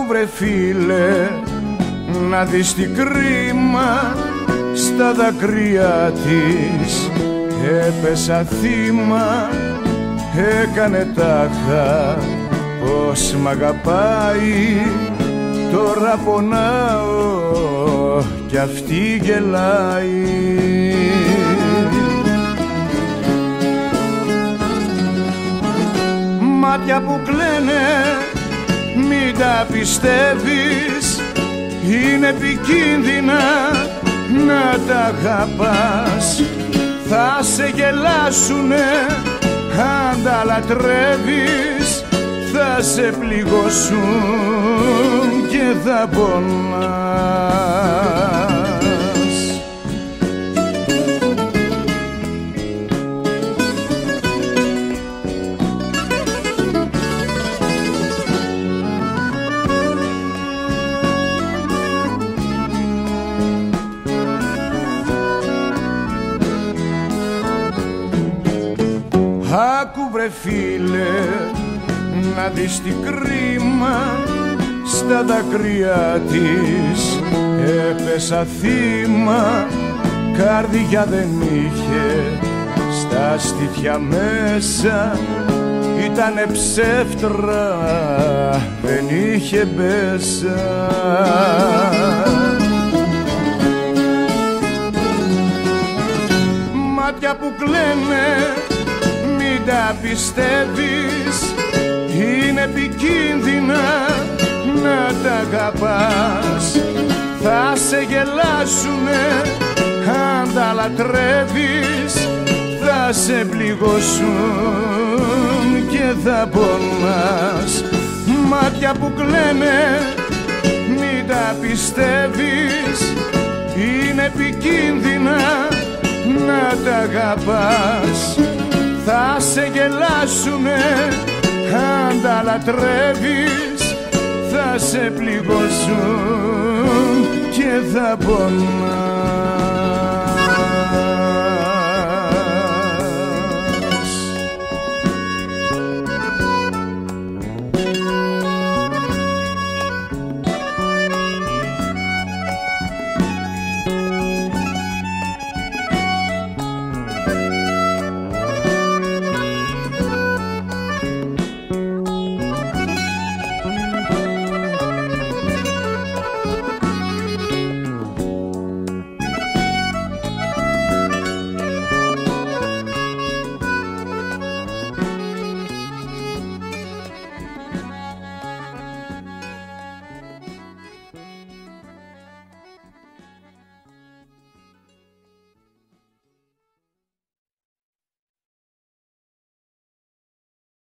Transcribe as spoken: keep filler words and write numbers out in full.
βρε φίλε, να δεις τι κρίμα στα δάκρυα της. Έπεσα θύμα, έκανε τάχα πως μ' αγαπάει. Τώρα πονάω κι αυτή γελάει. Μάτια που κλαίνε, μην τα πιστεύεις, είναι επικίνδυνα να τα αγαπάς. Θα σε γελάσουνε αν τα λατρεύεις, θα σε πληγώσουν και θα πονάς. Άκου βρε φίλε, να δεις τι κρίμα στα δάκρυα της. Έπεσα θύμα, καρδιά δεν είχε, στα στήθια μέσα ήτανε ψεύτρα, δεν είχε μπέσα. Μάτια που κλαίνε, μην τα πιστεύεις, είναι επικίνδυνα να τα αγαπάς. Θα σε γελάσουνε αν τα λατρεύεις, θα σε πληγώσουν και θα πονάς. Μάτια που κλαίνε, μην τα πιστεύεις, είναι επικίνδυνα να τα αγαπάς. Θα σε γελάσουνε αν τα λατρεύεις, θα σε πληγώσουν και θα πονάς.